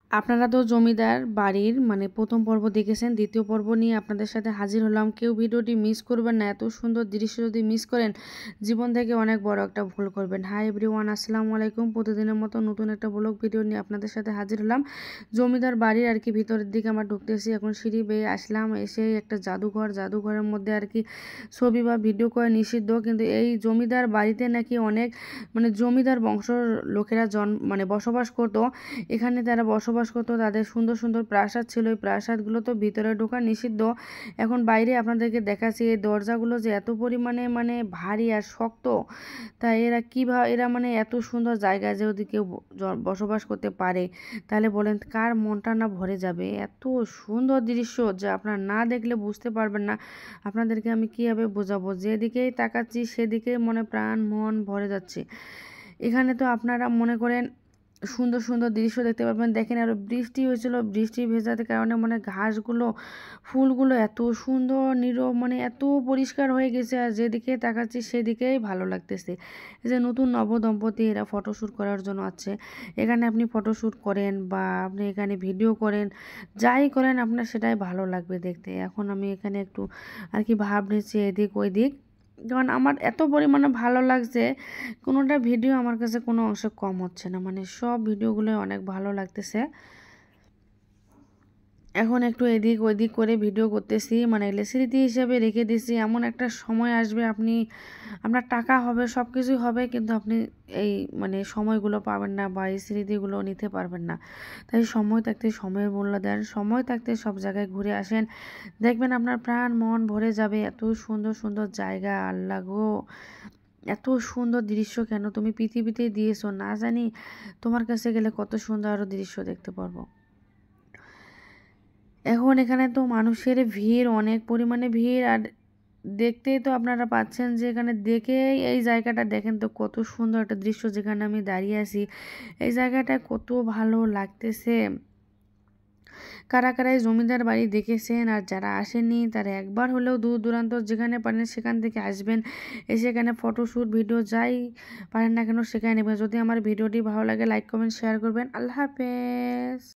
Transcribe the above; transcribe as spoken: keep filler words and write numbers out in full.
আপনারা তো জমিদার বাড়ির মানে প্রথম পর্ব দেখেছেন, দ্বিতীয় পর্ব নিয়ে আপনাদের সাথে হাজির হলাম। কেউ ভিডিওটি মিস করবেন না। এত সুন্দর দৃশ্য যদি মিস করেন, জীবন থেকে অনেক বড় একটা ভুল করবেন। হাই এভরিওয়ান, আসসালামু আলাইকুম। প্রতিদিনের মতো নতুন একটা ব্লগ ভিডিও নিয়ে আপনাদের সাথে হাজির হলাম। জমিদার বাড়ির আর কি ভিতরের দিকে আমরা ঢুকতেছি। এখন সিঁড়ি বেয়ে আসলাম, এসে একটা জাদুঘর, জাদুঘরের মধ্যে আর কি ছবি বা ভিডিও করা নিষিদ্ধ, কিন্তু এই জমিদার বাড়িতে নাকি অনেক মানে জমিদার বংশর লোকেরা জন মানে বসবাস করতো। এখানে তারা বসবাস করতো, তাদের সুন্দর সুন্দর প্রাসাদ ছিল। এই প্রাসাদগুলো তো ভিতরে ঢোকা নিষিদ্ধ। এখন বাইরে আপনাদেরকে দেখাচ্ছি এই দরজাগুলো যে এত পরিমাণে মানে ভারী আর শক্ত, তাই এরা কীভাবে এরা মানে এত সুন্দর জায়গায় যে যদি কেউ বসবাস করতে পারে, তাহলে বলেন কার মনটা না ভরে যাবে। এত সুন্দর দৃশ্য যা আপনারা না দেখলে বুঝতে পারবেন না। আপনাদেরকে আমি কীভাবে বোঝাবো, যেদিকেই তাকাচ্ছি সেদিকেই মনে প্রাণ মন ভরে যাচ্ছে। এখানে তো আপনারা মনে করেন সুন্দর সুন্দর দৃশ্য দেখতে পারবেন। দেখেন আরও বৃষ্টি হয়েছিল, বৃষ্টি ভেজাতে কারণে মানে ঘাসগুলো ফুলগুলো এত সুন্দর নীরব মানে এত পরিষ্কার হয়ে গেছে, আর যেদিকে তাকাচ্ছি সেদিকেই ভালো লাগতেছে। এই যে নতুন নবদম্পতি এরা ফটোশ্যুট করার জন্য আছে। এখানে আপনি ফটোশ্যুট করেন বা আপনি এখানে ভিডিও করেন, যাই করেন আপনার সেটাই ভালো লাগবে দেখতে। এখন আমি এখানে একটু আর কি ভাব নিচ্ছি এদিক ওই দিক, কারণ আমার এত পরিমাণে ভালো লাগছে, কোনোটা ভিডিও আমার কাছে কোনো অংশে কম হচ্ছে না, মানে সব ভিডিওগুলো অনেক ভালো লাগতেছে। এখন একটু এদিক ওইদিক করে ভিডিও করতেছি, মানে স্মৃতি হিসেবে রেখে দিছি। এমন একটা সময় আসবে আপনি আপনার টাকা হবে, সব কিছুই হবে, কিন্তু আপনি এই মানে সময়গুলো পাবেন না বা এই স্মৃতিগুলো নিতে পারবেন না। তাই সময় থাকতে সময়ের মূল্য দেন, সময় থাকতে সব জায়গায় ঘুরে আসেন, দেখবেন আপনার প্রাণ মন ভরে যাবে। এত সুন্দর সুন্দর জায়গা, আল্লাহ গো, এত সুন্দর দৃশ্য কেন তুমি পৃথিবীতে দিয়েছো না জানি, তোমার কাছে গেলে কত সুন্দর আরও দৃশ্য দেখতে পারবো। এখন এখানে তো মানুষের ভিড়, অনেক পরিমাণে ভিড়, আর দেখতেই তো আপনারা পাচ্ছেন যে এখানে দেখেই এই জায়গাটা দেখেন তো কত সুন্দর একটা দৃশ্য, যেখানে আমি দাঁড়িয়ে আছি এই জায়গাটা কত ভালো লাগতেছে। কারা কারা এই জমিদার বাড়ি দেখেছেন, আর যারা আসেননি তারা একবার হলেও দূর দূরান্ত যেখানে পারেন সেখান থেকে আসবেন, এসে এখানে ফটোশ্যুট ভিডিও যাই পারেন না কেন সেখানে নেবেন। যদি আমার ভিডিওটি ভালো লাগে লাইক কমেন্ট শেয়ার করবেন। আল্লাহ হাফেজ।